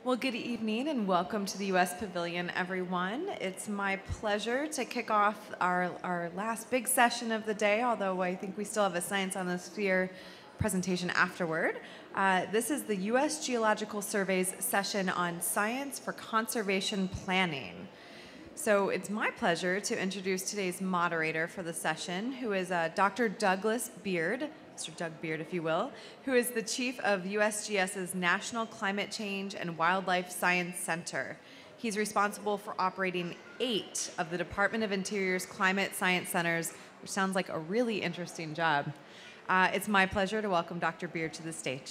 Well, good evening and welcome to the U.S. Pavilion, everyone. It's my pleasure to kick off our last big session of the day, although I think we still have a Science on the Sphere presentation afterward. This is the U.S. Geological Survey's session on science for conservation planning. So it's my pleasure to introduce today's moderator for the session, who is Dr. Douglas Beard, Mr. Doug Beard, if you will, who is the chief of USGS's National Climate Change and Wildlife Science Center. He's responsible for operating 8 of the Department of Interior's climate science centers, which sounds like a really interesting job. It's my pleasure to welcome Dr. Beard to the stage.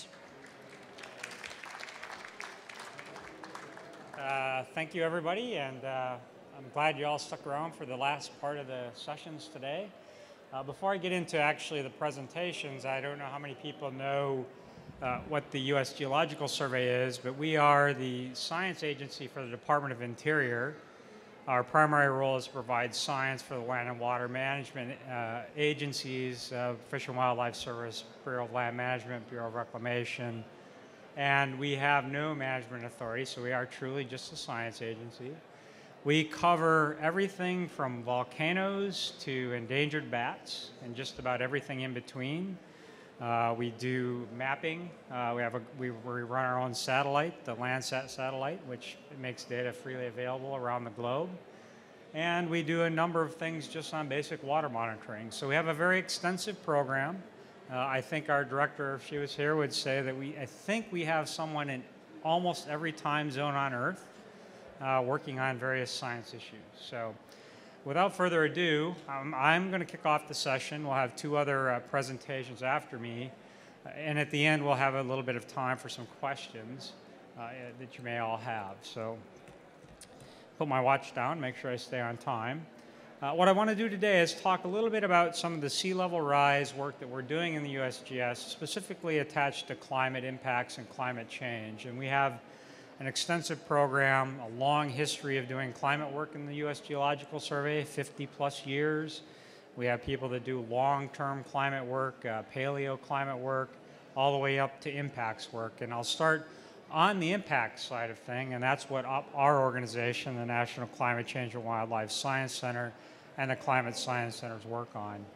Thank you, everybody, and I'm glad you all stuck around for the last part of the sessions today. Before I get into actually the presentations, I don't know how many people know what the U.S. Geological Survey is, but we are the science agency for the Department of Interior. Our primary role is to provide science for the land and water management agencies, Fish and Wildlife Service, Bureau of Land Management, Bureau of Reclamation, and we have no management authority, so we are truly just a science agency. We cover everything from volcanoes to endangered bats and just about everything in between. We do mapping. We run our own satellite, the Landsat satellite, which makes data freely available around the globe. And we do a number of things just on basic water monitoring. So we have a very extensive program. I think our director, if she was here, would say that I think we have someone in almost every time zone on Earth working on various science issues. So without further ado, I'm going to kick off the session. We'll have 2 other presentations after me. And at the end, we'll have a little bit of time for some questions that you may all have. So put my watch down, make sure I stay on time. What I want to do today is talk a little bit about some of the sea level rise work that we're doing in the USGS, specifically attached to climate impacts and climate change. And we have an extensive program, a long history of doing climate work in the U.S. Geological Survey, 50+ years. We have people that do long-term climate work, paleo climate work, all the way up to impacts work. And I'll start on the impact side of things, and that's what our organization, the National Climate Change and Wildlife Science Center, and the Climate Science Centers work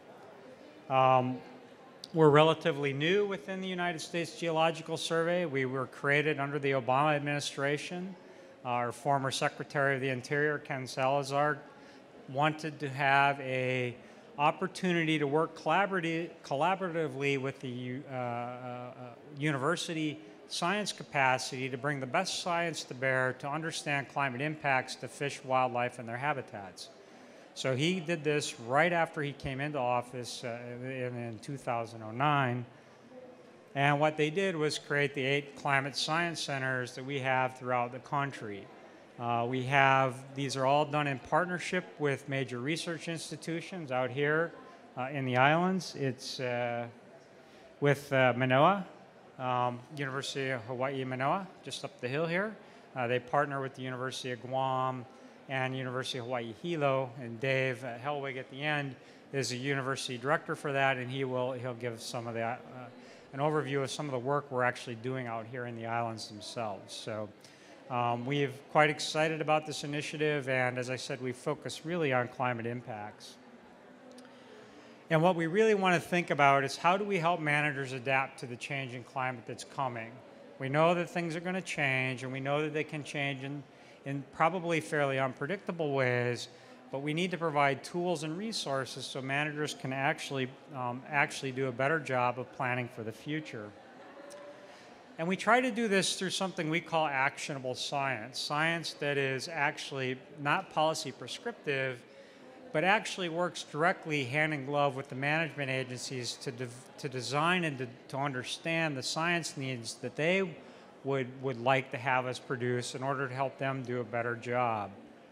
on. We're relatively new within the United States Geological Survey. We were created under the Obama administration. Our former Secretary of the Interior, Ken Salazar, wanted to have an opportunity to work collaboratively with the university science capacity to bring the best science to bear to understand climate impacts to fish, wildlife, and their habitats. So he did this right after he came into office in 2009. And what they did was create the 8 climate science centers that we have throughout the country. These are all done in partnership with major research institutions out here in the islands. It's with Manoa, University of Hawaii Manoa, just up the hill here. They partner with the University of Guam and University of Hawaii Hilo, and Dave Helwig at the end is a university director for that, and he'll give some of that an overview of some of the work we're actually doing out here in the islands themselves. So we're quite excited about this initiative, and as I said, we focus really on climate impacts. And what we really want to think about is how do we help managers adapt to the changing climate that's coming? We know that things are going to change, and we know that they can change in probably fairly unpredictable ways, but we need to provide tools and resources so managers can actually do a better job of planning for the future. And we try to do this through something we call actionable science, science that is actually not policy prescriptive, but actually works directly hand in glove with the management agencies to design and to understand the science needs that they would like to have us produce in order to help them do a better job.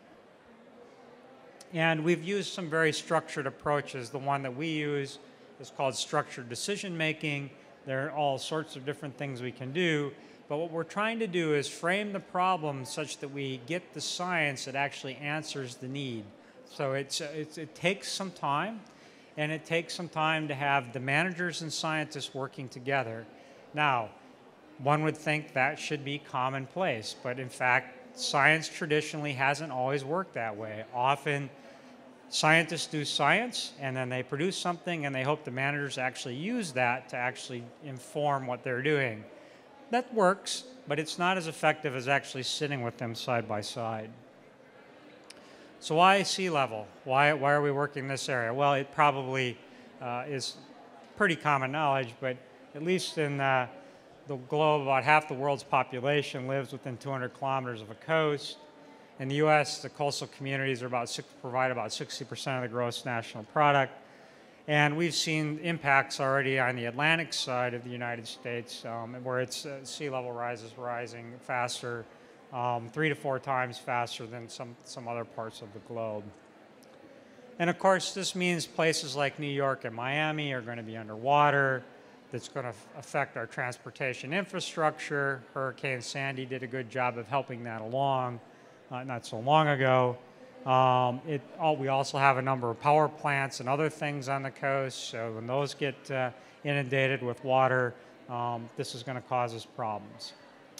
And we've used some very structured approaches. The one that we use is called structured decision making. There are all sorts of different things we can do, but what we're trying to do is frame the problem such that we get the science that actually answers the need. So it takes some time, and it takes some time to have the managers and scientists working together. Now, one would think that should be commonplace, but in fact, science traditionally hasn't always worked that way. Often, scientists do science, and then they produce something, and they hope the managers actually use that to actually inform what they're doing. That works, but it's not as effective as actually sitting with them side by side. So why sea level? Why are we working in this area? Well, it probably is pretty common knowledge, but at least in the globe, about half the world's population lives within 200 kilometers of a coast. In the U.S., the coastal communities provide about 60% of the gross national product. And we've seen impacts already on the Atlantic side of the United States, where sea level rising faster, 3 to 4 times faster than some other parts of the globe. And of course, this means places like New York and Miami are going to be underwater. That's going to affect our transportation infrastructure. Hurricane Sandy did a good job of helping that along not so long ago. We also have a number of power plants and other things on the coast, so when those get inundated with water, this is going to cause us problems.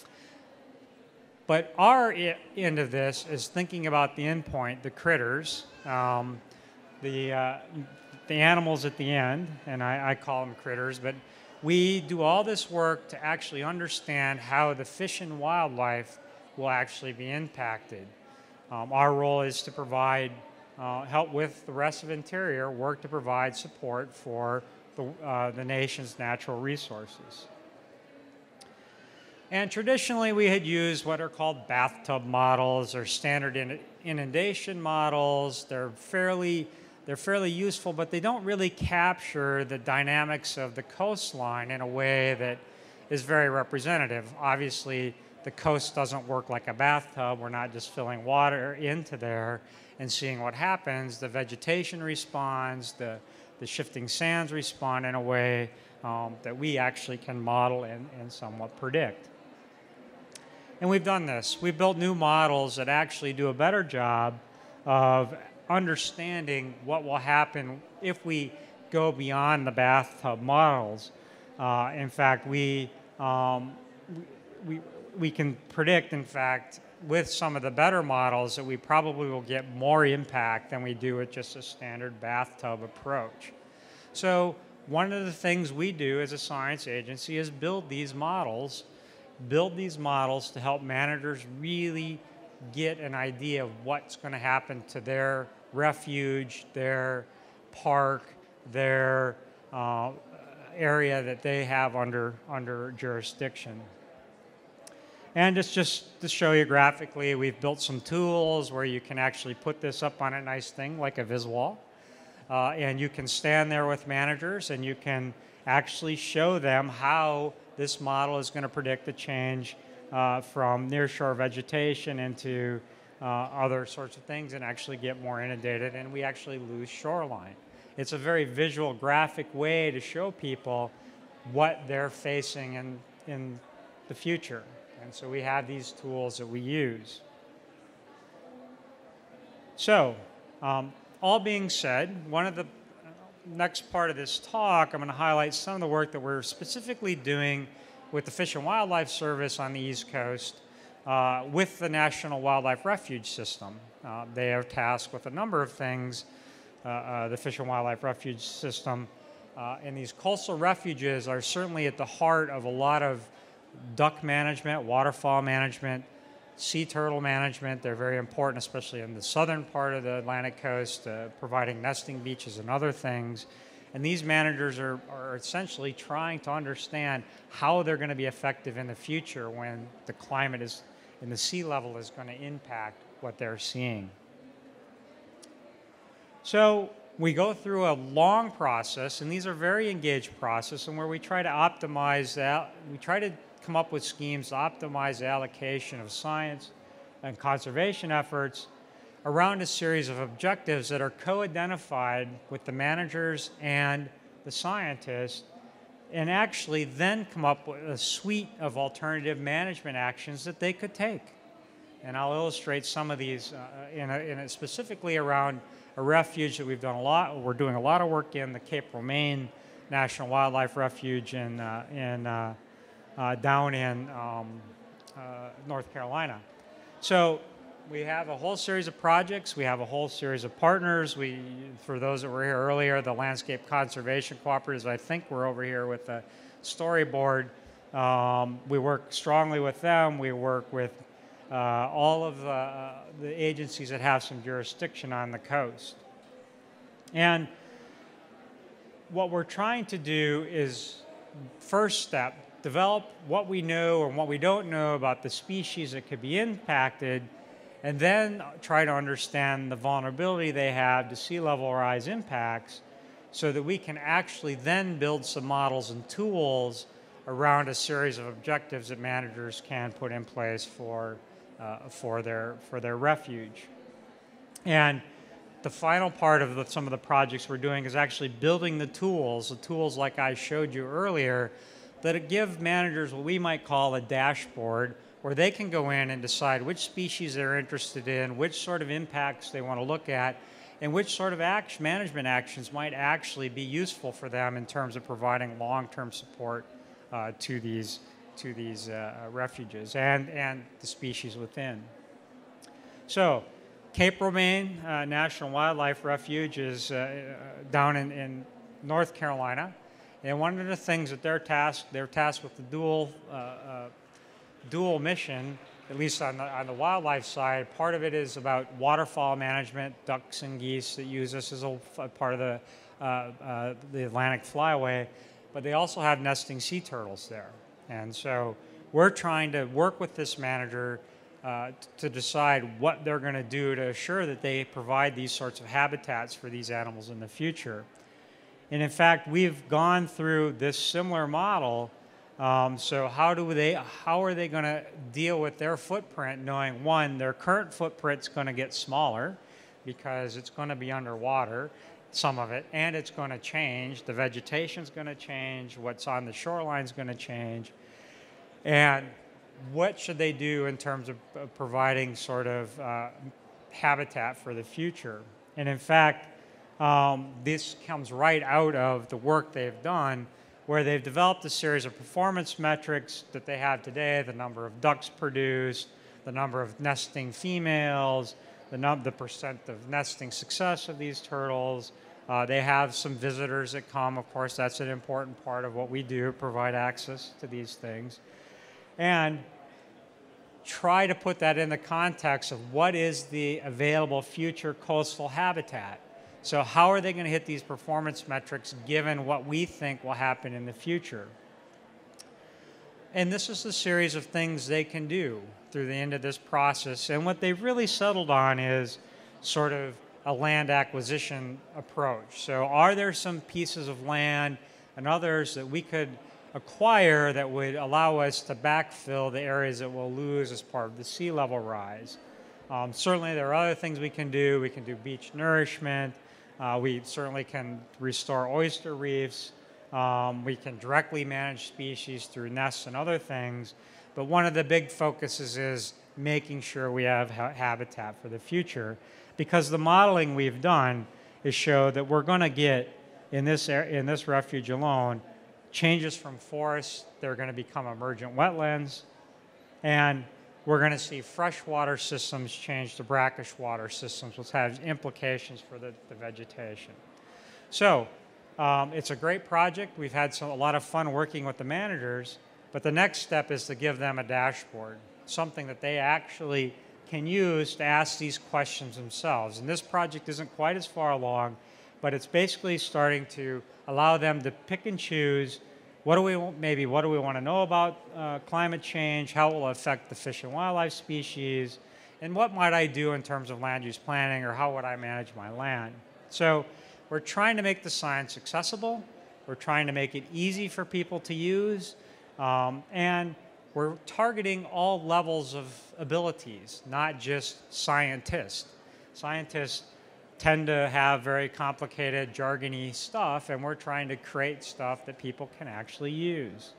But our end of this is thinking about the endpoint, the critters, the animals at the end, and I call them critters, but we do all this work to actually understand how the fish and wildlife will actually be impacted. Our role is to provide help with the rest of Interior, work to provide support for the nation's natural resources. And traditionally, we had used what are called bathtub models or standard inundation models. They're fairly useful, but they don't really capture the dynamics of the coastline in a way that is very representative. Obviously, the coast doesn't work like a bathtub. We're not just filling water into there and seeing what happens. The vegetation responds, the shifting sands respond in a way that we actually can model and somewhat predict. And we've done this. We've built new models that actually do a better job of understanding what will happen if we go beyond the bathtub models. In fact, we can predict, in fact, with some of the better models that we probably will get more impact than we do with just a standard bathtub approach. So one of the things we do as a science agency is build these models to help managers really get an idea of what's going to happen to their refuge, their park, their area that they have under jurisdiction. And it's just to show you graphically, we've built some tools where you can actually put this up on a nice thing like a Viswall. And you can stand there with managers and you can actually show them how this model is going to predict the change from nearshore vegetation into other sorts of things and actually get more inundated, and we actually lose shoreline. It's a very visual, graphic way to show people what they're facing in the future. And so we have these tools that we use. So, all being said, one of the next part of this talk, I'm going to highlight some of the work that we're specifically doing with the Fish and Wildlife Service on the East Coast with the National Wildlife Refuge System. They are tasked with a number of things, the Fish and Wildlife Refuge System. And these coastal refuges are certainly at the heart of a lot of duck management, waterfowl management, sea turtle management. They're very important, especially in the southern part of the Atlantic coast, providing nesting beaches and other things. And these managers are essentially trying to understand how they're going to be effective in the future when the climate is, and the sea level is going to impact what they're seeing. So we go through a long process, and these are very engaged process, and where we try to optimize that, we try to come up with schemes to optimize the allocation of science and conservation efforts around a series of objectives that are co-identified with the managers and the scientists, and actually then come up with a suite of alternative management actions that they could take. And I'll illustrate some of these specifically around a refuge that we're doing a lot of work in, the Cape Romaine National Wildlife Refuge in down in North Carolina. So we have a whole series of projects. We have a whole series of partners. For those that were here earlier, the Landscape Conservation Cooperatives, I think we're over here with the storyboard. We work strongly with them. We work with all of the agencies that have some jurisdiction on the coast. And what we're trying to do is, first step, develop what we know and what we don't know about the species that could be impacted, and then try to understand the vulnerability they have to sea level rise impacts so that we can actually then build some models and tools around a series of objectives that managers can put in place for their refuge. And the final part of some of the projects we're doing is actually building the tools like I showed you earlier, that give managers what we might call a dashboard, where they can go in and decide which species they're interested in, which sort of impacts they want to look at, and which sort of management actions might actually be useful for them in terms of providing long-term support to these refuges and the species within. So, Cape Romaine National Wildlife Refuge is down in North Carolina, and one of the things that they're tasked with the dual mission, at least on the wildlife side. Part of it is about waterfowl management, ducks and geese that use this as a part of the Atlantic flyway, but they also have nesting sea turtles there. And so we're trying to work with this manager to decide what they're going to do to assure that they provide these sorts of habitats for these animals in the future. And in fact, we've gone through this similar model. So how are they going to deal with their footprint, knowing, one, their current footprint's going to get smaller because it's going to be underwater, some of it, and it's going to change. The vegetation's going to change. What's on the shoreline's going to change. And what should they do in terms of providing sort of habitat for the future? And in fact, this comes right out of the work they've done, where they've developed a series of performance metrics that they have today: the number of ducks produced, the number of nesting females, the percent of nesting success of these turtles. They have some visitors that come. Of course, that's an important part of what we do, provide access to these things. And try to put that in the context of what is the available future coastal habitat. So how are they going to hit these performance metrics given what we think will happen in the future? And this is the series of things they can do through the end of this process. And what they've really settled on is sort of a land acquisition approach. So are there some pieces of land and others that we could acquire that would allow us to backfill the areas that we'll lose as part of the sea level rise? Certainly there are other things we can do. We can do beach nourishment. We certainly can restore oyster reefs. We can directly manage species through nests and other things. But one of the big focuses is making sure we have habitat for the future, because the modeling we've done is show that we're going to get in this refuge alone changes from forests. They're going to become emergent wetlands, and we're going to see freshwater systems change to brackish water systems, which has implications for the vegetation. So it's a great project. We've had a lot of fun working with the managers, but the next step is to give them a dashboard, something that they actually can use to ask these questions themselves. And this project isn't quite as far along, but it's basically starting to allow them to pick and choose what do we want to know about climate change, how it will affect the fish and wildlife species, and what might I do in terms of land use planning, or how would I manage my land? So we're trying to make the science accessible. We're trying to make it easy for people to use. And we're targeting all levels of abilities, not just scientists. Scientists tend to have very complicated, jargony stuff, and we're trying to create stuff that people can actually use.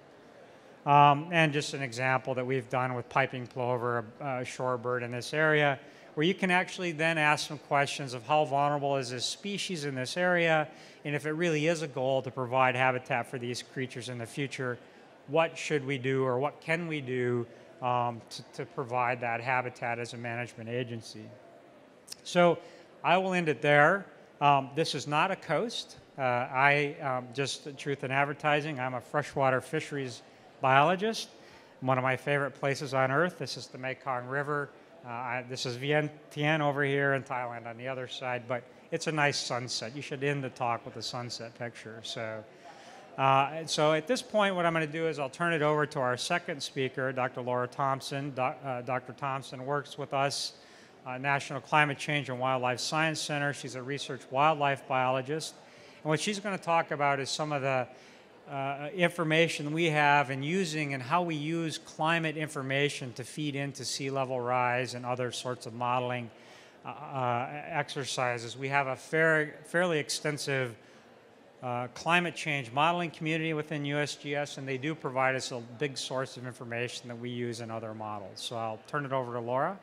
And just an example that we've done with piping plover, a shorebird in this area, where you can actually then ask some questions of how vulnerable is this species in this area, and if it really is a goal to provide habitat for these creatures in the future, what should we do or what can we do to provide that habitat as a management agency. So I will end it there. This is not a coast. Just truth in advertising, I'm a freshwater fisheries biologist. One of my favorite places on earth. This is the Mekong River. This is Vientiane over here and Thailand on the other side, but it's a nice sunset. You should end the talk with a sunset picture. So at this point, what I'm going to do is I'll turn it over to our second speaker, Dr. Laura Thompson. Dr. Thompson works with us, National Climate Change and Wildlife Science Center. She's a research wildlife biologist. And what she's going to talk about is some of the information we have and how we use climate information to feed into sea level rise and other sorts of modeling exercises. We have a fairly extensive climate change modeling community within USGS, and they do provide us a big source of information that we use in other models. So I'll turn it over to Laura.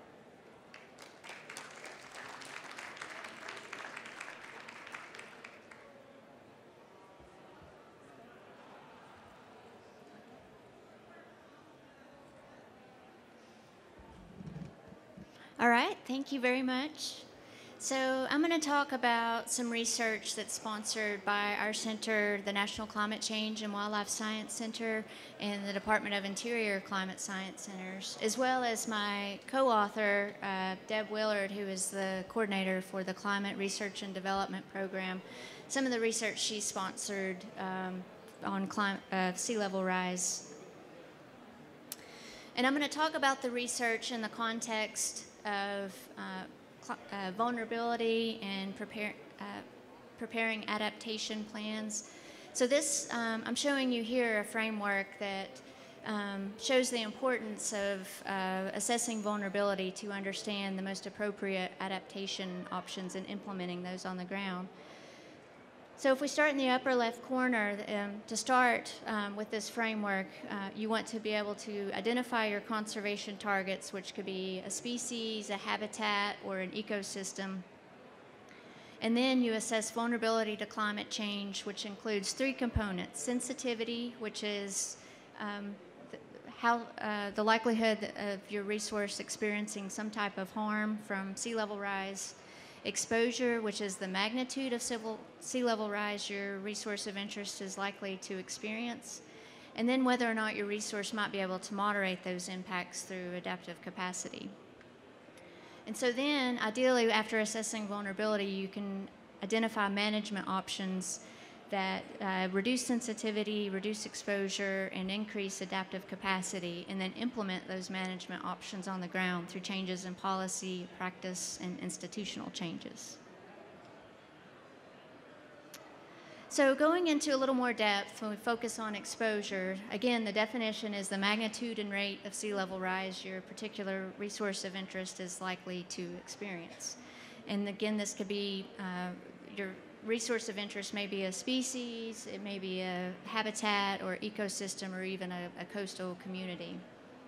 All right, thank you very much. So I'm going to talk about some research that's sponsored by our center, the National Climate Change and Wildlife Science Center, and the Department of Interior Climate Science Centers, as well as my co-author, Deb Willard, who is the coordinator for the Climate Research and Development Program. Some of the research she sponsored on sea level rise. And I'm going to talk about the research in the context of vulnerability and preparing adaptation plans. So this, I'm showing you here a framework that shows the importance of assessing vulnerability to understand the most appropriate adaptation options and implementing those on the ground. So if we start in the upper left corner, to start with this framework, you want to be able to identify your conservation targets, which could be a species, a habitat, or an ecosystem. And then you assess vulnerability to climate change, which includes 3 components: sensitivity, which is the likelihood of your resource experiencing some type of harm from sea level rise; exposure, which is the magnitude of sea level rise your resource of interest is likely to experience; and then whether or not your resource might be able to moderate those impacts through adaptive capacity. And so then, ideally, after assessing vulnerability, you can identify management options that reduce sensitivity, reduce exposure, and increase adaptive capacity, and then implement those management options on the ground through changes in policy, practice, and institutional changes. So going into a little more depth, when we focus on exposure, again, the definition is the magnitude and rate of sea level rise your particular resource of interest is likely to experience. And again, this could be your resource of interest may be a species, it may be a habitat or ecosystem, or even a coastal community.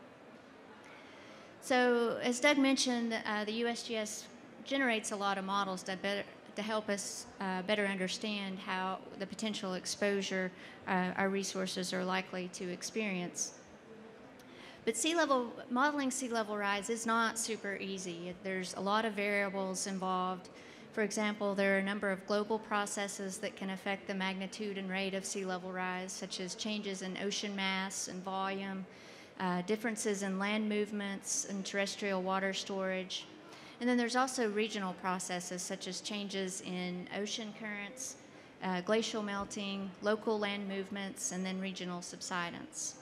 So as Doug mentioned, the USGS generates a lot of models to help us better understand how the potential exposure our resources are likely to experience. But modeling sea level rise is not super easy. There's a lot of variables involved. For example, there are a number of global processes that can affect the magnitude and rate of sea level rise, such as changes in ocean mass and volume, differences in land movements and terrestrial water storage. And then there's also regional processes, such as changes in ocean currents, glacial melting, local land movements, and then regional subsidence.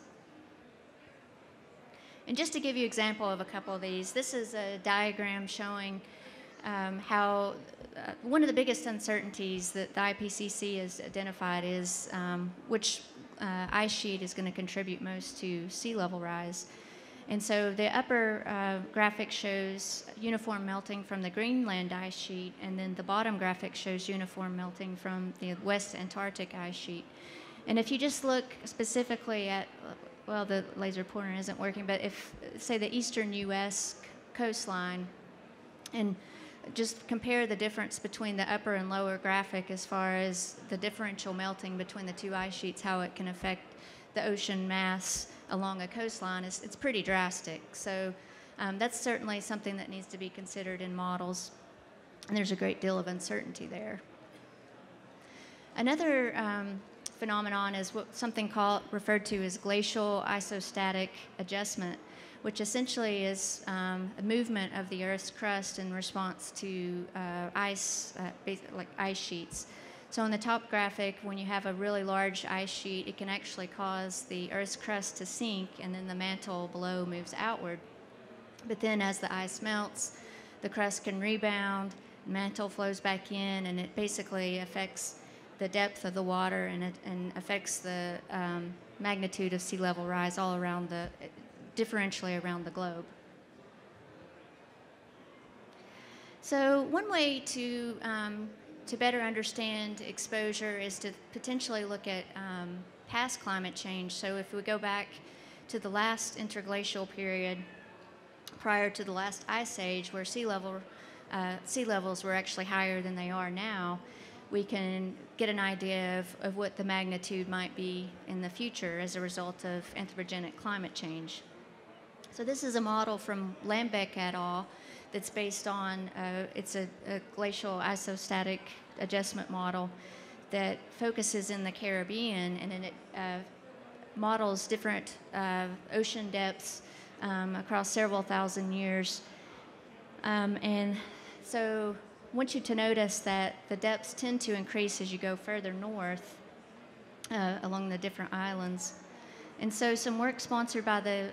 And just to give you an example of a couple of these, this is a diagram showing how one of the biggest uncertainties that the IPCC has identified is which ice sheet is going to contribute most to sea level rise. And so the upper graphic shows uniform melting from the Greenland ice sheet, and then the bottom graphic shows uniform melting from the West Antarctic ice sheet. And if you just look specifically at, well, the laser pointer isn't working, but if, say, the eastern U.S. coastline, and just compare the difference between the upper and lower graphic as far as the differential melting between the 2 ice sheets, how it can affect the ocean mass along a coastline, it's pretty drastic. So that's certainly something that needs to be considered in models, and there's a great deal of uncertainty there. Another phenomenon is something referred to as glacial isostatic adjustment, which essentially is a movement of the Earth's crust in response to ice, like ice sheets. So on the top graphic, when you have a really large ice sheet, it can actually cause the Earth's crust to sink, and then the mantle below moves outward. But then as the ice melts, the crust can rebound, mantle flows back in, and it basically affects the depth of the water, and affects the magnitude of sea level rise all around differentially around the globe. So one way to better understand exposure is to potentially look at past climate change. So if we go back to the last interglacial period prior to the last ice age, where sea levels were actually higher than they are now, we can get an idea of what the magnitude might be in the future as a result of anthropogenic climate change. So this is a model from Lambeck et al. That's based on, it's a glacial isostatic adjustment model that focuses in the Caribbean, and then it models different ocean depths across several thousand years. And so I want you to notice that the depths tend to increase as you go further north along the different islands. And so some work sponsored by the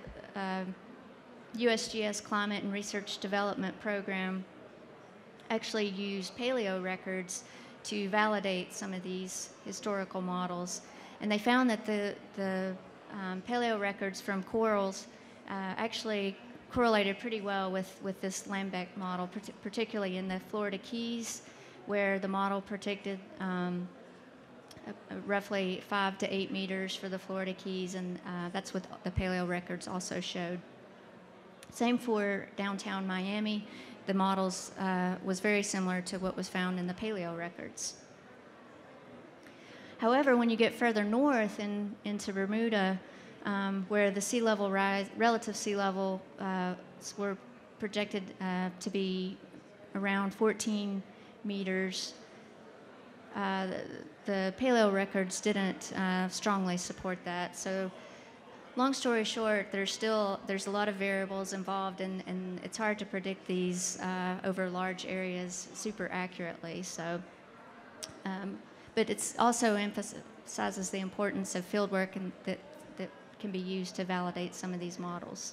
USGS Climate and Research Development Program actually used paleo records to validate some of these historical models. And they found that the paleo records from corals actually correlated pretty well with this Lambeck model, particularly in the Florida Keys, where the model predicted roughly 5 to 8 meters for the Florida Keys, and that's what the paleo records also showed. Same for downtown Miami. The models was very similar to what was found in the paleo records. However, when you get further north into Bermuda, where the sea level rise, relative sea level were projected to be around 14 meters, the paleo records didn't strongly support that. So long story short, there's a lot of variables involved, and it's hard to predict these over large areas super accurately. So, but it's also emphasizes the importance of fieldwork and that can be used to validate some of these models.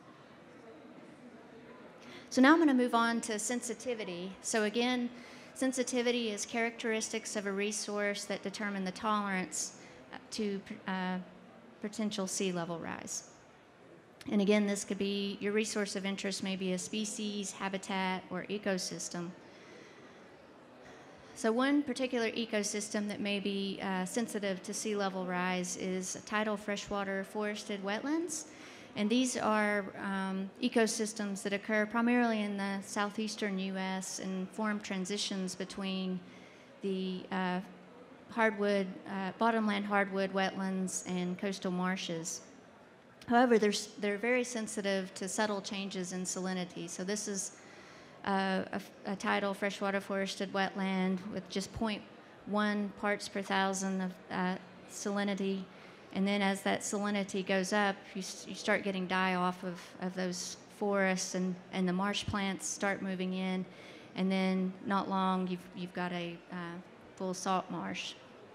So now I'm going to move on to sensitivity. So again, sensitivity is characteristics of a resource that determine the tolerance to potential sea level rise. And again, this could be your resource of interest, maybe a species, habitat, or ecosystem. So one particular ecosystem that may be sensitive to sea level rise is tidal freshwater forested wetlands. And these are ecosystems that occur primarily in the southeastern U.S. and form transitions between the bottomland hardwood wetlands and coastal marshes. However, they're very sensitive to subtle changes in salinity. So this is a tidal freshwater forested wetland with just 0.1 parts per thousand of salinity. And then as that salinity goes up, you start getting die-off of those forests, and the marsh plants start moving in. And then not long, you've got a full salt marsh.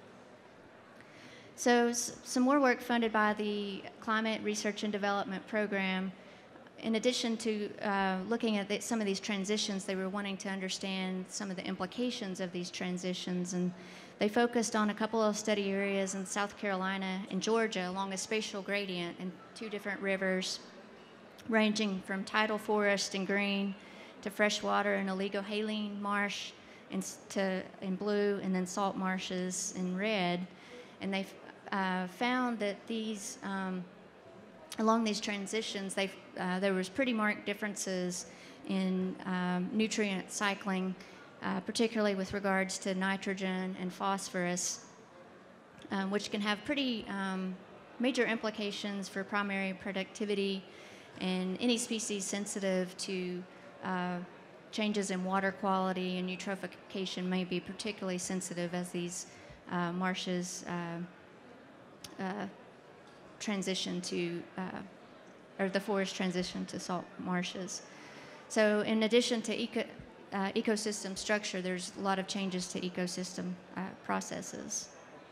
So some more work funded by the Climate Research and Development Program. In addition to looking at some of these transitions, they were wanting to understand some of the implications of these transitions, and they focused on a couple of study areas in South Carolina and Georgia along a spatial gradient in 2 different rivers, ranging from tidal forest in green to freshwater and oligohaline marsh in blue, and then salt marshes in red. And they found that these along these transitions, there was pretty marked differences in nutrient cycling, particularly with regards to nitrogen and phosphorus, which can have pretty major implications for primary productivity, and any species sensitive to changes in water quality and eutrophication may be particularly sensitive as these marshes transition to, or the forest transition to salt marshes. So in addition to ecosystem structure, there's a lot of changes to ecosystem processes.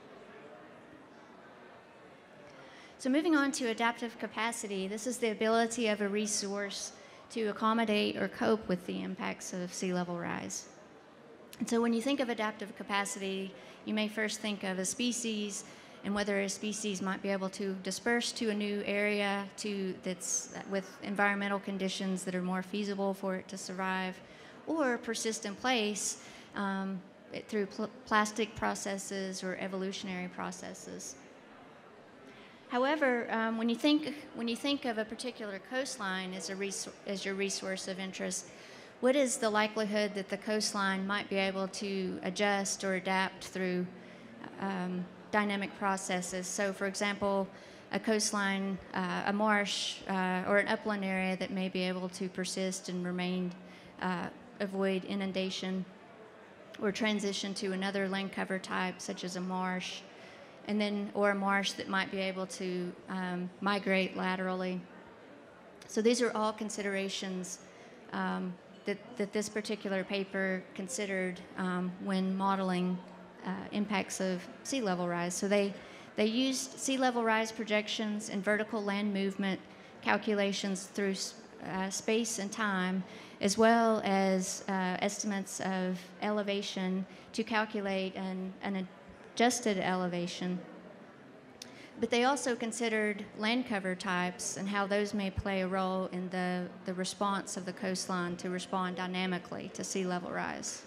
So moving on to adaptive capacity, this is the ability of a resource to accommodate or cope with the impacts of sea level rise. And so when you think of adaptive capacity, you may first think of a species and whether a species might be able to disperse to a new area that's with environmental conditions that are more feasible for it to survive, or persist in place through plastic processes or evolutionary processes. However, when you think of a particular coastline as your resource of interest, what is the likelihood that the coastline might be able to adjust or adapt through dynamic processes? So, for example, a coastline, a marsh, or an upland area that may be able to persist and avoid inundation, or transition to another land cover type, such as a marsh, or a marsh that might be able to migrate laterally. So these are all considerations that this particular paper considered when modeling impacts of sea level rise. So they used sea level rise projections and vertical land movement calculations through space and time, as well as estimates of elevation to calculate an adjusted elevation. But they also considered land cover types and how those may play a role in the response of the coastline to respond dynamically to sea level rise.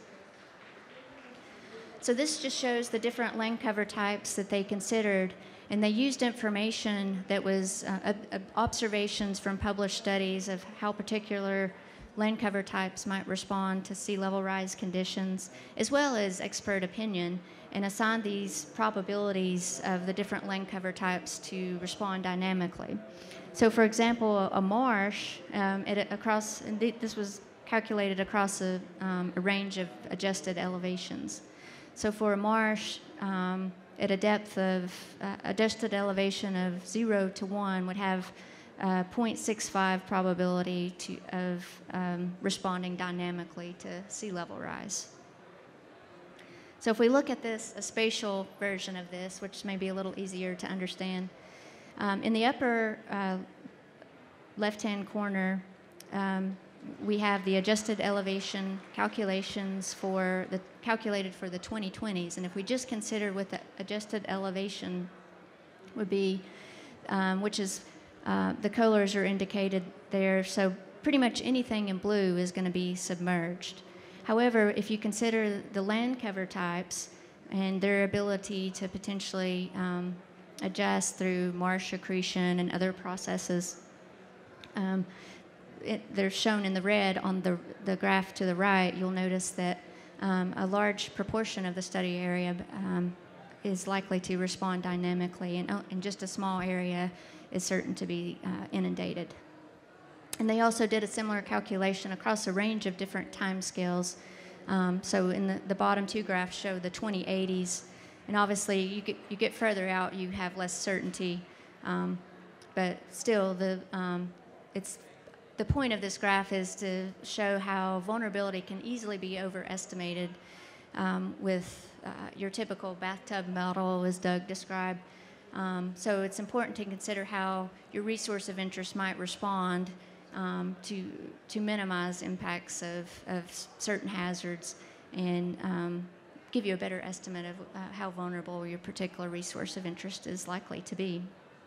So this just shows the different land cover types that they considered, and they used information that was observations from published studies of how particular land cover types might respond to sea level rise conditions, as well as expert opinion, and assigned these probabilities of the different land cover types to respond dynamically. So, for example, a marsh, this was calculated across a range of adjusted elevations. So for a marsh, at a depth of adjusted elevation of 0 to 1 would have 0.65 probability of responding dynamically to sea level rise. So if we look at this, a spatial version of this, which may be a little easier to understand, in the upper left-hand corner, we have the adjusted elevation calculations calculated for the 2020s. And if we just consider what the adjusted elevation would be, which is the colors are indicated there, so pretty much anything in blue is going to be submerged. However, if you consider the land cover types and their ability to potentially adjust through marsh accretion and other processes, they're shown in the red on the graph to the right. You'll notice that a large proportion of the study area is likely to respond dynamically, and just a small area is certain to be inundated. And they also did a similar calculation across a range of different time scales. So in the bottom two graphs show the 2080s, and obviously you get further out, you have less certainty, but still the point of this graph is to show how vulnerability can easily be overestimated with your typical bathtub model, as Doug described. So it's important to consider how your resource of interest might respond to minimize impacts of certain hazards and give you a better estimate of how vulnerable your particular resource of interest is likely to be.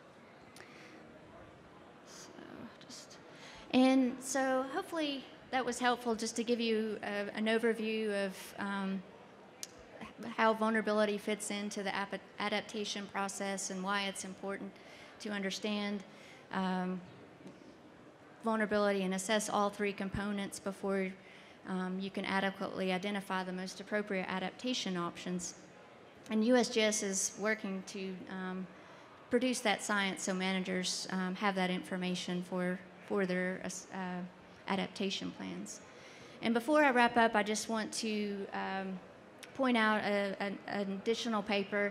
So hopefully that was helpful, just to give you an overview of how vulnerability fits into the adaptation process and why it's important to understand vulnerability and assess all three components before you can adequately identify the most appropriate adaptation options. And USGS is working to produce that science so managers have that information for their adaptation plans. And before I wrap up, I just want to point out an additional paper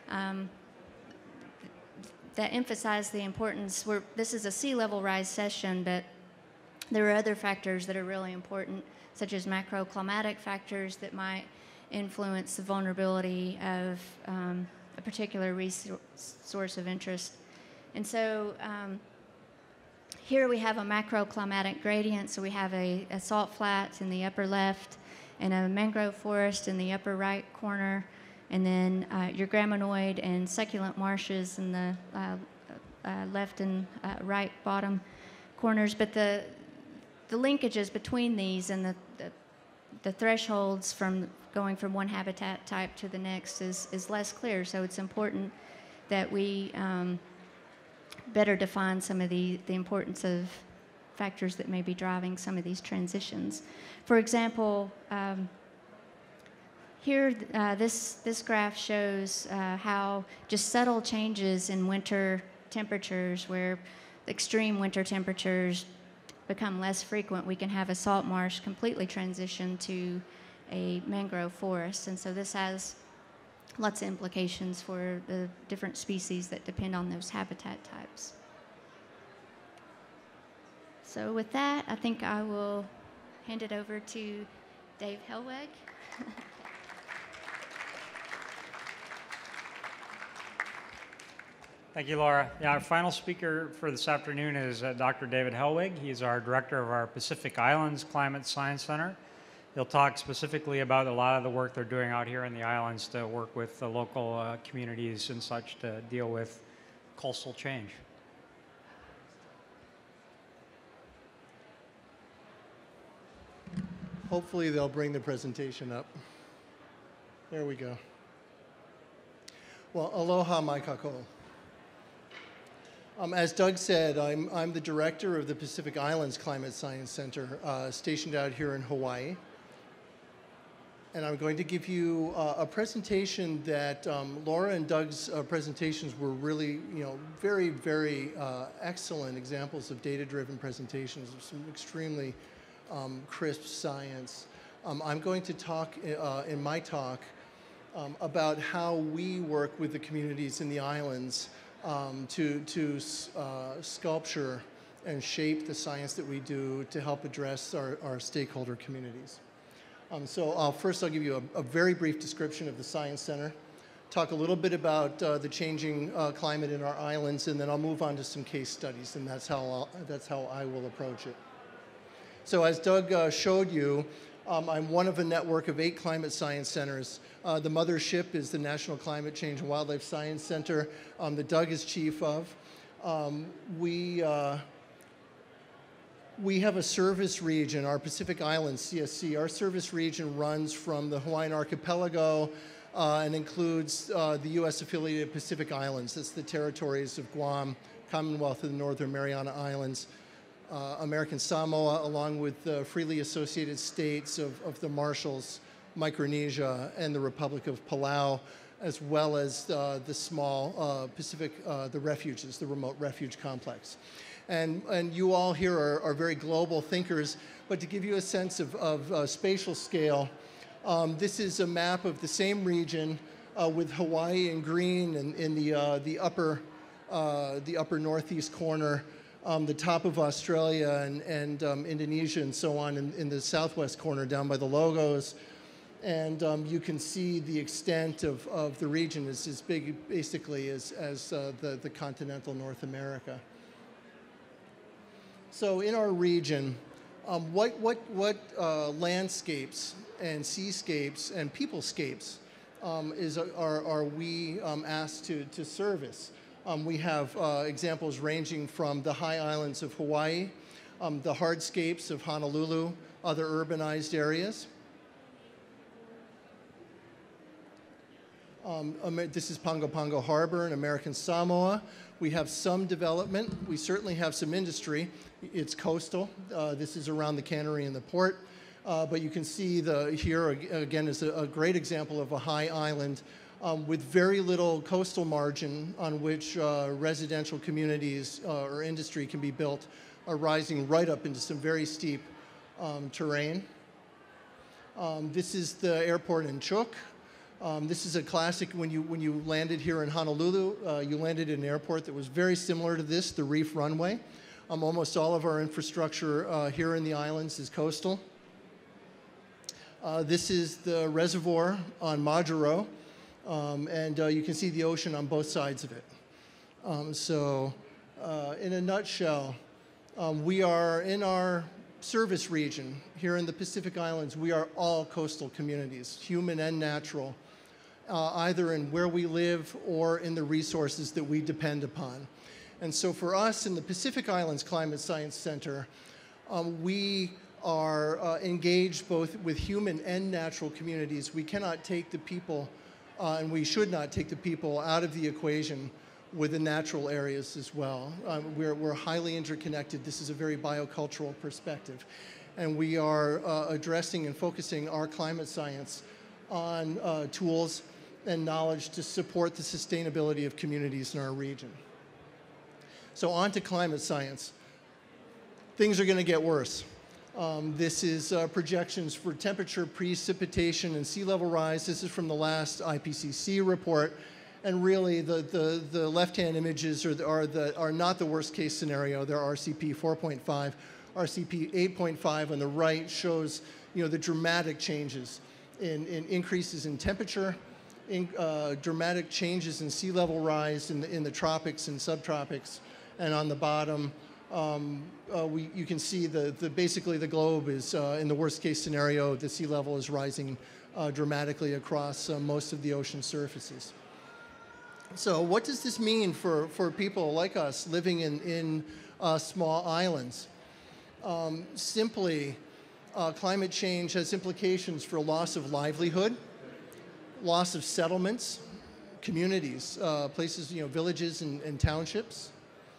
that emphasized the importance. This is a sea level rise session, but there are other factors that are really important, such as macroclimatic factors that might influence the vulnerability of a particular resource of interest. And so here we have a macroclimatic gradient. So we have a salt flat in the upper left and a mangrove forest in the upper right corner, and then your graminoid and succulent marshes in the left and right bottom corners. But the linkages between these and the thresholds from going from one habitat type to the next is less clear. So it's important that we better define some of the importance of factors that may be driving some of these transitions. For example, here, this graph shows how just subtle changes in winter temperatures, where extreme winter temperatures become less frequent, we can have a salt marsh completely transition to a mangrove forest. And so this has lots of implications for the different species that depend on those habitat types. So with that, I think I will hand it over to Dave Helweg. Thank you, Laura. Yeah, our final speaker for this afternoon is Dr. David Helweg. He's our director of our Pacific Islands Climate Science Center. He'll talk specifically about a lot of the work they're doing out here in the islands to work with the local communities and such to deal with coastal change. Hopefully they'll bring the presentation up. There we go. Well, aloha mai kako. As Doug said, I'm the director of the Pacific Islands Climate Science Center, stationed out here in Hawaii. And I'm going to give you a presentation that Laura and Doug's presentations were really, very, very excellent examples of data-driven presentations of some extremely crisp science. I'm going to talk in my talk about how we work with the communities in the islands to sculpture and shape the science that we do to help address our stakeholder communities. So first I'll give you a very brief description of the Science Center, talk a little bit about the changing climate in our islands, and then I'll move on to some case studies, and that's how I will approach it. So as Doug showed you, I'm one of a network of 8 climate science centers. The mothership is the National Climate Change and Wildlife Science Center that Doug is chief of. We have a service region, our Pacific Islands, CSC. Our service region runs from the Hawaiian Archipelago and includes the U.S.-affiliated Pacific Islands. That's the territories of Guam, Commonwealth of the Northern Mariana Islands, American Samoa, along with the freely associated states of the Marshalls, Micronesia, and the Republic of Palau, as well as the small Pacific, the refuges, the remote refuge complex. And you all here are very global thinkers, but to give you a sense of spatial scale, this is a map of the same region with Hawaii in green and in the upper northeast corner, the top of Australia and Indonesia and so on in the southwest corner down by the logos. And you can see the extent of the region is as big basically as the continental North America. So in our region, what landscapes and seascapes and peoplescapes are we asked to service? We have examples ranging from the high islands of Hawaii, the hardscapes of Honolulu, other urbanized areas. This is Pago Pago Harbor in American Samoa. We have some development. We certainly have some industry. It's coastal. This is around the cannery and the port. But you can see here again is a great example of a high island with very little coastal margin on which residential communities or industry can be built, rising right up into some very steep terrain. This is the airport in Chuuk. This is a classic. When you landed here in Honolulu, you landed in an airport that was very similar to this, the Reef Runway. Almost all of our infrastructure here in the islands is coastal. This is the reservoir on Majuro, and you can see the ocean on both sides of it. In a nutshell, we are in our service region here in the Pacific Islands. We are all coastal communities, human and natural, either in where we live or in the resources that we depend upon. And so for us in the Pacific Islands Climate Science Center, we are engaged both with human and natural communities. We cannot take the people, and we should not take the people out of the equation with the natural areas as well. We're highly interconnected. This is a very biocultural perspective. And we are addressing and focusing our climate science on tools and knowledge to support the sustainability of communities in our region. So on to climate science. Things are going to get worse. This is projections for temperature, precipitation, and sea level rise. This is from the last IPCC report. And really, the left-hand images are not the worst-case scenario. They're RCP 4.5. RCP 8.5 on the right shows the dramatic changes in increases in temperature, dramatic changes in sea level rise in the tropics and subtropics. And on the bottom, you can see basically the globe is, in the worst-case scenario, the sea level is rising dramatically across most of the ocean surfaces. So what does this mean for people like us living in small islands? Simply, climate change has implications for loss of livelihood, loss of settlements, communities, places, villages and townships,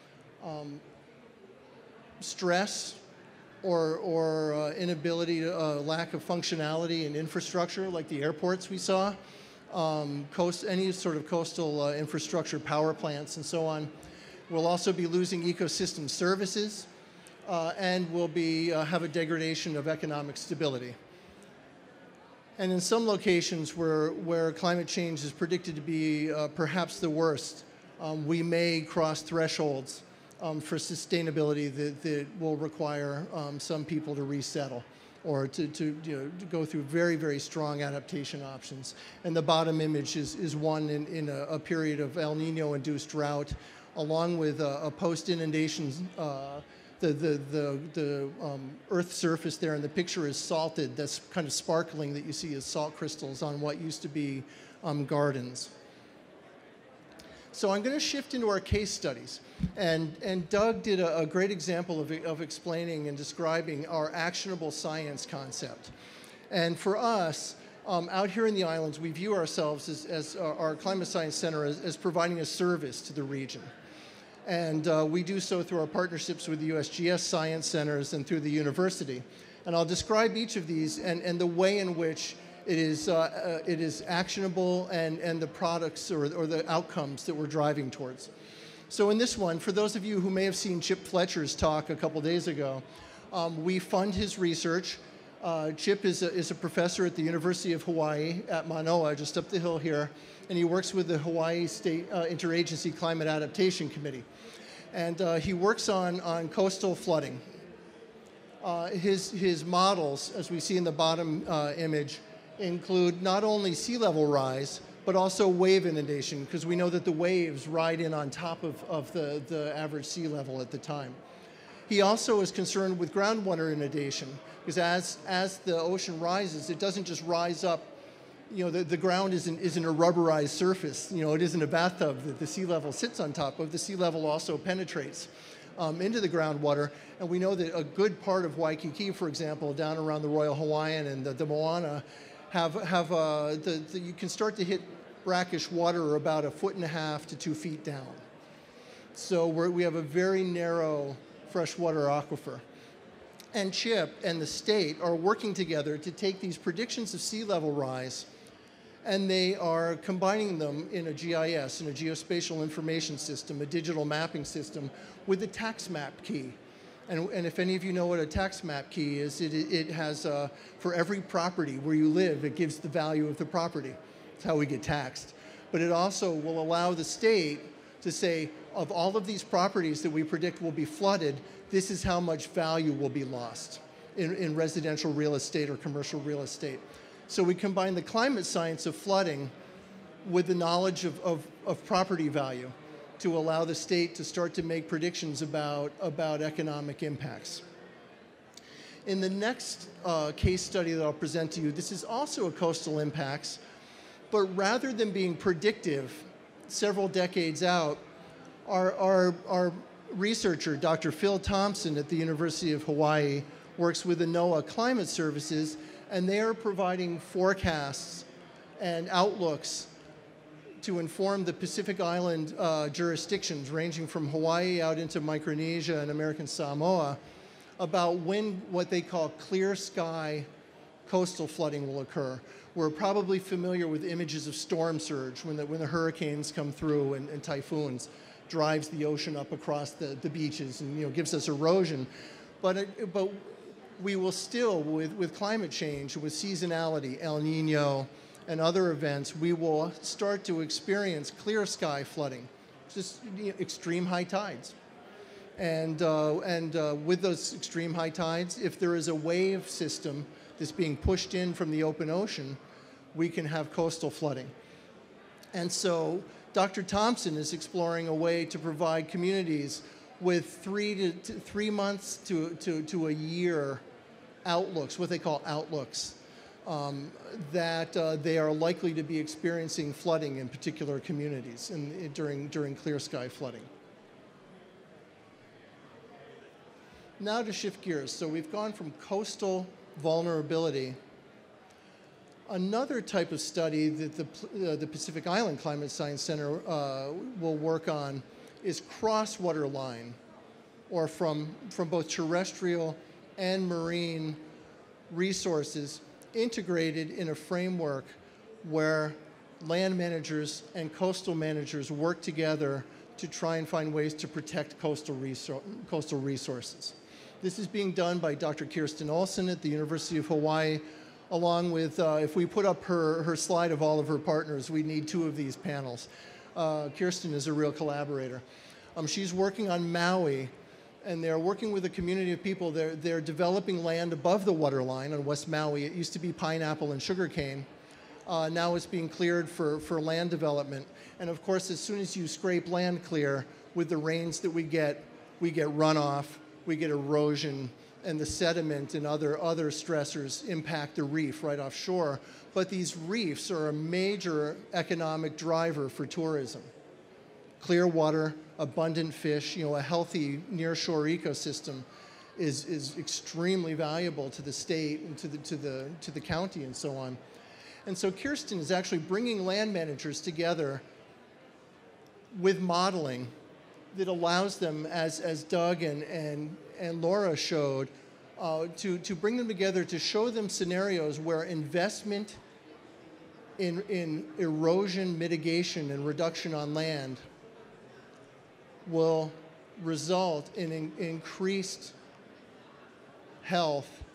stress or inability, lack of functionality in infrastructure like the airports we saw, any sort of coastal infrastructure, power plants, and so on. We'll also be losing ecosystem services, and we'll have a degradation of economic stability. And in some locations where climate change is predicted to be perhaps the worst, we may cross thresholds for sustainability that will require some people to resettle or to go through very, very strong adaptation options. And the bottom image is one in a period of El Nino-induced drought, along with a post-inundation. The Earth's surface there in the picture is salted. That's kind of sparkling that you see as salt crystals on what used to be gardens. So I'm going to shift into our case studies. And Doug did a great example of explaining and describing our actionable science concept. And for us, out here in the islands, we view ourselves as our Climate Science Center as providing a service to the region. And we do so through our partnerships with the USGS Science Centers and through the university. And I'll describe each of these and the way in which it is actionable and the products or the outcomes that we're driving towards. So in this one, for those of you who may have seen Chip Fletcher's talk a couple days ago, we fund his research. Chip is a professor at the University of Hawaii at Manoa, just up the hill here, and he works with the Hawaii State Interagency Climate Adaptation Committee. And he works on coastal flooding. His models, as we see in the bottom image, include not only sea level rise, but also wave inundation, because we know that the waves ride in on top of the average sea level at the time. He also is concerned with groundwater inundation, because as the ocean rises, it doesn't just rise up. The ground isn't a rubberized surface. It isn't a bathtub that the sea level sits on top of. The sea level also penetrates into the groundwater, and we know that a good part of Waikiki, for example, down around the Royal Hawaiian and the Moana, you can start to hit brackish water about 1.5 feet to 2 feet down. So we have a very narrow freshwater aquifer. And Chip and the state are working together to take these predictions of sea level rise and they are combining them in a GIS, in a geospatial information system, a digital mapping system, with a tax map key. And if any of you know what a tax map key is, it has, for every property where you live, it gives the value of the property. That's how we get taxed. But it also will allow the state to say, of all of these properties that we predict will be flooded, this is how much value will be lost in residential real estate or commercial real estate. So we combine the climate science of flooding with the knowledge of property value to allow the state to start to make predictions about economic impacts. In the next case study that I'll present to you, this is also a coastal impacts, but rather than being predictive several decades out, our researcher, Dr. Phil Thompson at the University of Hawaii, works with the NOAA Climate Services, and they are providing forecasts and outlooks to inform the Pacific Island jurisdictions, ranging from Hawaii out into Micronesia and American Samoa, about when what they call clear sky coastal flooding will occur. We're probably familiar with images of storm surge when the hurricanes come through and typhoons, drives the ocean up across the beaches and gives us erosion. But we will still, with climate change, with seasonality, El Nino, and other events, we will start to experience clear sky flooding, just extreme high tides. And with those extreme high tides, if there is a wave system that's being pushed in from the open ocean, we can have coastal flooding. And so Dr. Thompson is exploring a way to provide communities with 3 months to a year outlooks, what they call outlooks, that they are likely to be experiencing flooding in particular communities during clear sky flooding. Now to shift gears. So we've gone from coastal vulnerability. Another type of study that the Pacific Island Climate Science Center will work on is cross-water line, or from both terrestrial and marine resources integrated in a framework where land managers and coastal managers work together to try and find ways to protect coastal resources. This is being done by Dr. Kirsten Olsen at the University of Hawaii, along with, if we put up her slide of all of her partners, we need 2 of these panels. Kirsten is a real collaborator. She's working on Maui, and they're working with a community of people. They're developing land above the waterline on West Maui. It used to be pineapple and sugarcane. Now it's being cleared for land development. And of course, as soon as you scrape land clear, with the rains that we get runoff, we get erosion, and the sediment and other stressors impact the reef right offshore. But these reefs are a major economic driver for tourism. Clear water, abundant fish, a healthy nearshore ecosystem is extremely valuable to the state and to the county and so on. And so Kirsten is actually bringing land managers together with modeling that allows them, as Doug and Laura showed, to bring them together to show them scenarios where investment in erosion mitigation and reduction on land will result in increased health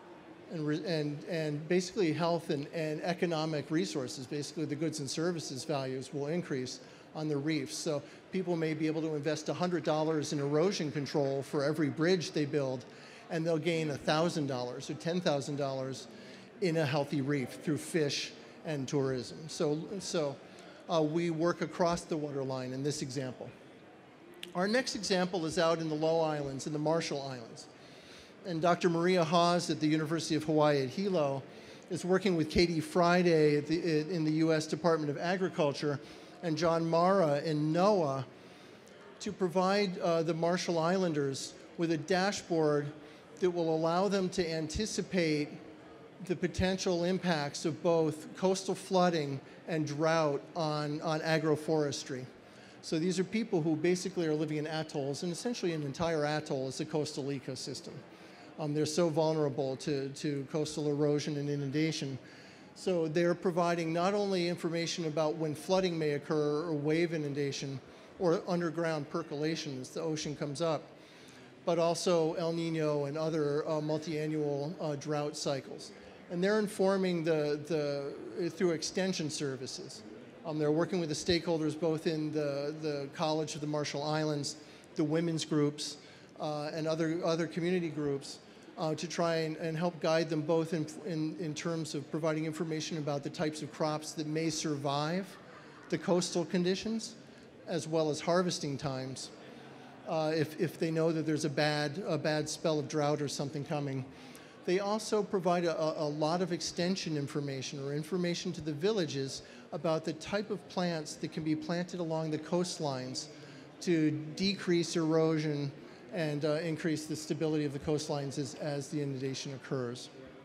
and basically health and economic resources. Basically, the goods and services values will increase on the reefs. So people may be able to invest $100 in erosion control for every bridge they build, and they'll gain $1,000 or $10,000 in a healthy reef through fish and tourism. So we work across the waterline in this example. Our next example is out in the Low Islands, in the Marshall Islands. And Dr. Maria Hawes at the University of Hawaii at Hilo is working with Katie Friday in the U.S. Department of Agriculture and John Mara in NOAA to provide the Marshall Islanders with a dashboard that will allow them to anticipate the potential impacts of both coastal flooding and drought on agroforestry. So these are people who basically are living in atolls, and essentially an entire atoll is a coastal ecosystem. They're so vulnerable to coastal erosion and inundation So they're providing not only information about when flooding may occur or wave inundation or underground percolation as the ocean comes up, but also El Nino and other multi-annual drought cycles. And they're informing through extension services. They're working with the stakeholders both in the College of the Marshall Islands, the women's groups, and other community groups to try and help guide them both in terms of providing information about the types of crops that may survive the coastal conditions, as well as harvesting times, if they know that there's a bad spell of drought or something coming. They also provide a lot of extension information or information to the villages about the type of plants that can be planted along the coastlines to decrease erosion and increase the stability of the coastlines as the inundation occurs.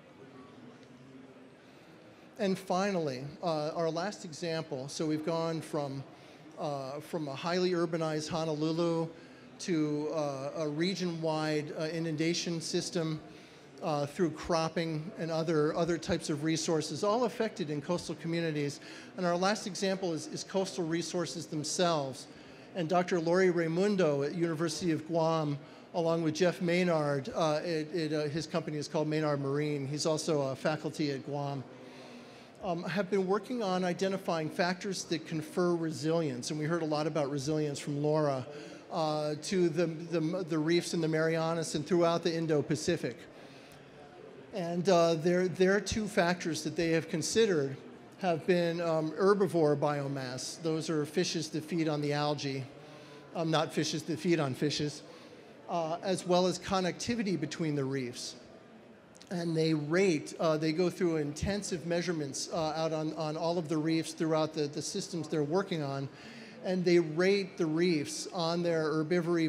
And finally, our last example, so we've gone from a highly urbanized Honolulu to a region-wide inundation system through cropping and other types of resources, all affected in coastal communities. And our last example is coastal resources themselves. And Dr. Laurie Raimundo at University of Guam, along with Jeff Maynard, his company is called Maynard Marine. He's also a faculty at Guam. Have been working on identifying factors that confer resilience, and we heard a lot about resilience from Laura, to the reefs in the Marianas and throughout the Indo-Pacific. And their two factors that they have considered have been herbivore biomass. Those are fishes that feed on the algae, not fishes that feed on fishes, as well as connectivity between the reefs. And they go through intensive measurements out on all of the reefs throughout the systems they're working on, and they rate the reefs on their herbivory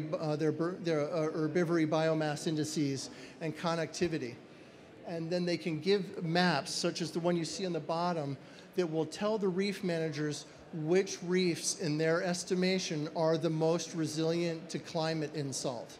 biomass indices and connectivity. And then they can give maps, such as the one you see on the bottom, that will tell the reef managers which reefs, in their estimation, are the most resilient to climate insult.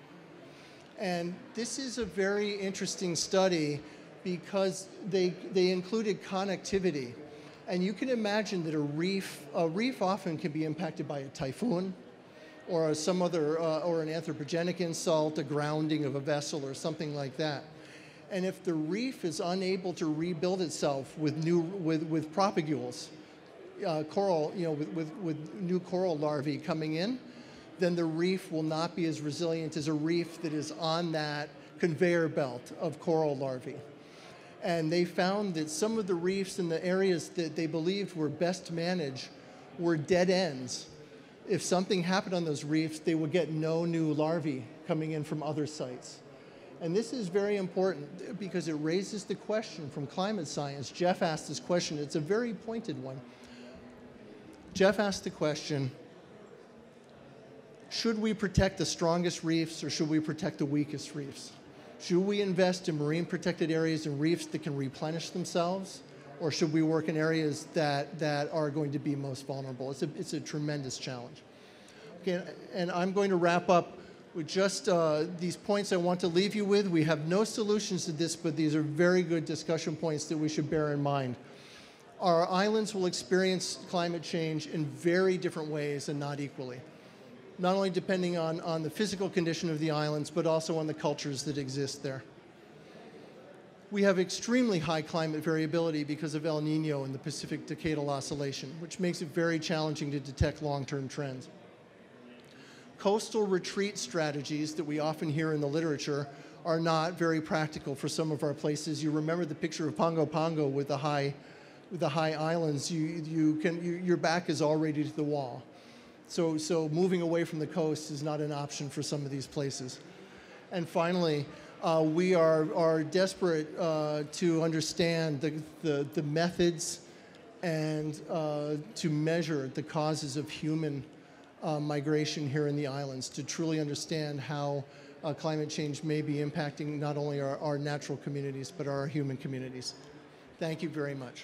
And this is a very interesting study because they included connectivity. And you can imagine that a reef often can be impacted by a typhoon or some other, or an anthropogenic insult, a grounding of a vessel or something like that. And if the reef is unable to rebuild itself with propagules, coral, with new coral larvae coming in, then the reef will not be as resilient as a reef that is on that conveyor belt of coral larvae. And they found that some of the reefs in the areas that they believed were best managed were dead ends. If something happened on those reefs, they would get no new larvae coming in from other sites. And this is very important because it raises the question from climate science. Jeff asked this question. It's a very pointed one. Jeff asked the question, should we protect the strongest reefs or should we protect the weakest reefs? Should we invest in marine protected areas and reefs that can replenish themselves? Or should we work in areas that are going to be most vulnerable? It's a tremendous challenge. Okay, and I'm going to wrap up with just these points I want to leave you with. We have no solutions to this, but these are very good discussion points that we should bear in mind. Our islands will experience climate change in very different ways and not equally. Not only depending on the physical condition of the islands, but also on the cultures that exist there. We have extremely high climate variability because of El Nino and the Pacific Decadal Oscillation, which makes it very challenging to detect long-term trends. Coastal retreat strategies that we often hear in the literature are not very practical for some of our places. You remember the picture of Pago Pago with the high islands. Your back is already to the wall. So moving away from the coast is not an option for some of these places. And finally, we are desperate to understand the methods and to measure the causes of human migration here in the islands, to truly understand how climate change may be impacting not only our natural communities, but our human communities. Thank you very much.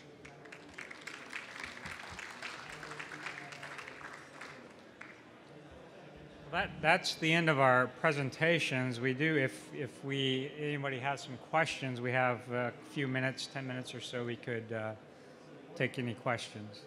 That's the end of our presentations. We do, if anybody has some questions, we have a few minutes, 10 minutes or so, we could take any questions.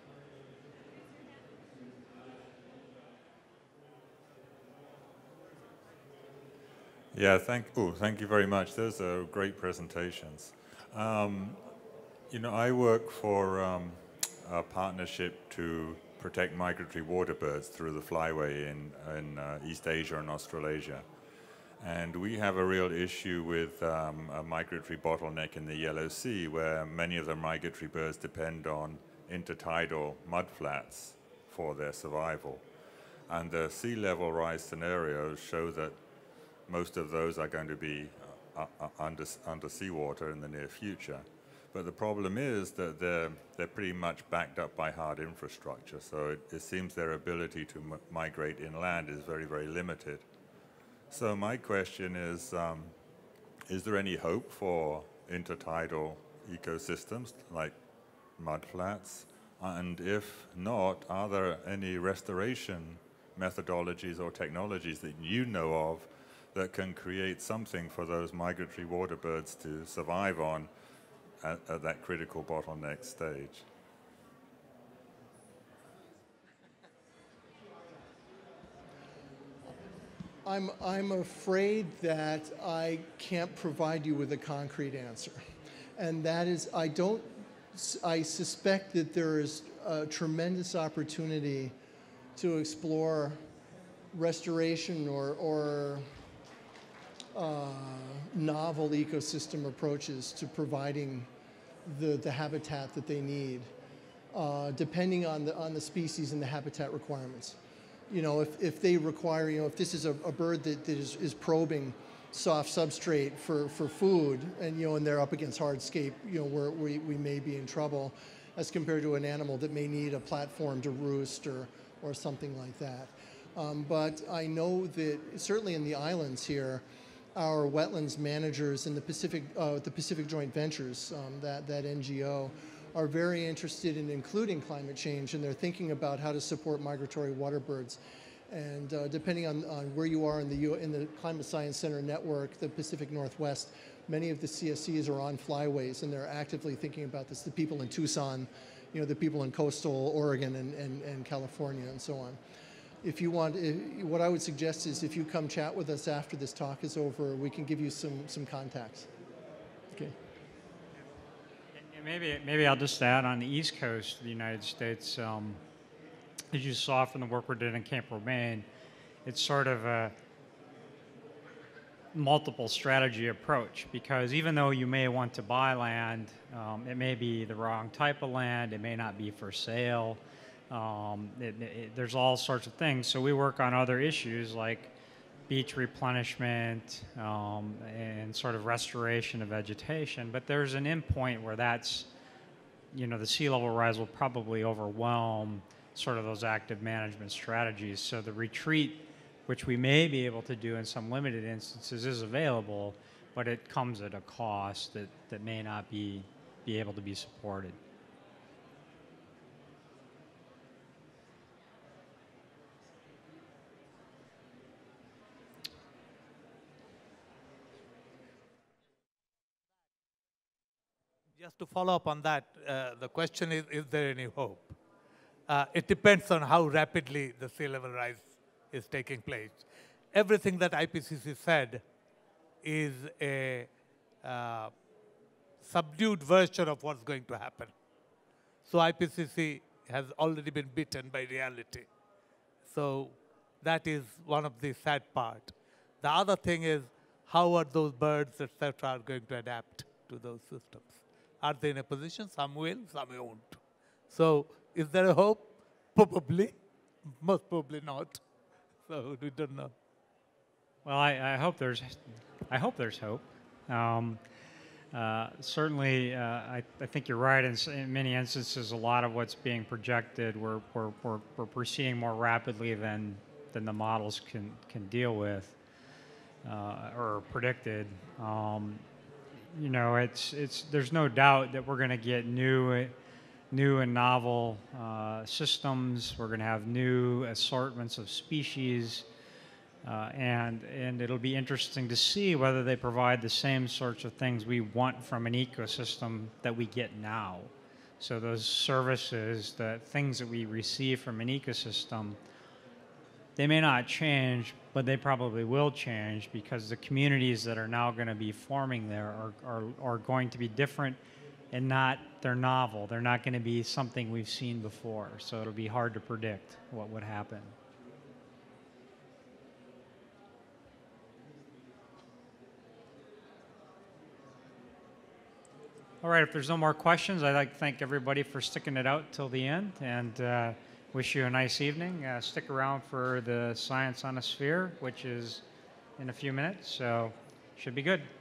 Yeah, thank you very much. Those are great presentations. You know, I work for a partnership to protect migratory water birds through the flyway in East Asia and Australasia. And we have a real issue with a migratory bottleneck in the Yellow Sea, where many of the migratory birds depend on intertidal mudflats for their survival. And the sea level rise scenarios show that most of those are going to be under seawater in the near future. But the problem is that they're pretty much backed up by hard infrastructure. So it seems their ability to migrate inland is very, very limited. So my question is there any hope for intertidal ecosystems like mudflats? And if not, are there any restoration methodologies or technologies that you know of that can create something for those migratory water birds to survive on at that critical bottleneck stage? I'm afraid that I can't provide you with a concrete answer. And that is, I suspect that there is a tremendous opportunity to explore restoration or novel ecosystem approaches to providing the habitat that they need, depending on the species and the habitat requirements. You know, if they require, you know, if this is a bird that is probing soft substrate for food, and you know, and they're up against hardscape, you know, where we may be in trouble, as compared to an animal that may need a platform to roost or something like that. But I know that certainly in the islands here, our wetlands managers in the Pacific Joint Ventures, that NGO, are very interested in including climate change, and they're thinking about how to support migratory water birds. And depending on where you are in the Climate Science Center network, the Pacific Northwest, many of the CSCs are on flyways, and they're actively thinking about this. The people in Tucson, you know, the people in coastal Oregon and California and so on. If you want, what I would suggest is if you come chat with us after this talk is over, we can give you some contacts. Okay. Maybe I'll just add on the East Coast of the United States, as you saw from the work we did in Camp Romaine, it's sort of a multiple strategy approach, because even though you may want to buy land, it may be the wrong type of land, it may not be for sale. There's all sorts of things. So we work on other issues like beach replenishment and sort of restoration of vegetation. But there's an endpoint where that's, you know, the sea level rise will probably overwhelm sort of those active management strategies. So the retreat, which we may be able to do in some limited instances, is available, but it comes at a cost that may not be able to be supported. Just to follow up on that, the question is there any hope? It depends on how rapidly the sea level rise is taking place. Everything that IPCC said is a subdued version of what's going to happen. So IPCC has already been beaten by reality. So that is one of the sad part. The other thing is, how are those birds, etc., going to adapt to those systems? Are they in a position? Some will, some won't. So is there a hope? Probably. Most probably not. So we don't know. Well, I hope there's hope. Certainly, I think you're right. In many instances, a lot of what's being projected, we're proceeding more rapidly than the models can deal with or predicted. You know, there's no doubt that we're going to get new and novel systems. We're going to have new assortments of species. And it'll be interesting to see whether they provide the same sorts of things we want from an ecosystem that we get now. So those services, the things that we receive from an ecosystem, they may not change, but they probably will change because the communities that are now going to be forming there are going to be different and they're novel. They're not going to be something we've seen before. So it'll be hard to predict what would happen. All right, if there's no more questions, I'd like to thank everybody for sticking it out till the end and wish you a nice evening. Stick around for the Science on a Sphere, which is in a few minutes, so should be good.